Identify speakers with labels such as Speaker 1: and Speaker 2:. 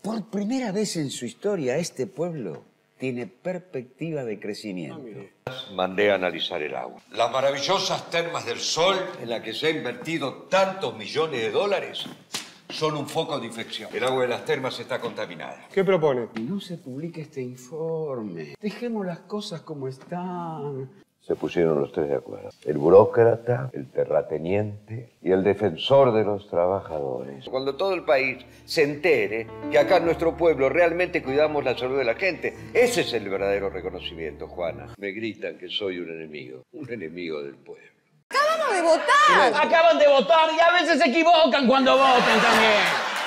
Speaker 1: Por primera vez en su historia, este pueblo tiene perspectiva de crecimiento.
Speaker 2: Mandé a analizar el agua. Las maravillosas termas del Sol, en las que se ha invertido tantos millones de dólares, son un foco de infección. El agua de las termas está contaminada.
Speaker 3: ¿Qué propone?
Speaker 1: No se publique este informe. Dejemos las cosas como están.
Speaker 2: Se pusieron los tres de acuerdo. El burócrata, el terrateniente y el defensor de los trabajadores. Cuando todo el país se entere que acá en nuestro pueblo realmente cuidamos la salud de la gente, ese es el verdadero reconocimiento, Juana. Me gritan que soy un enemigo del pueblo.
Speaker 4: ¡Acabamos de votar!
Speaker 5: Acaban de votar y a veces se equivocan cuando votan también.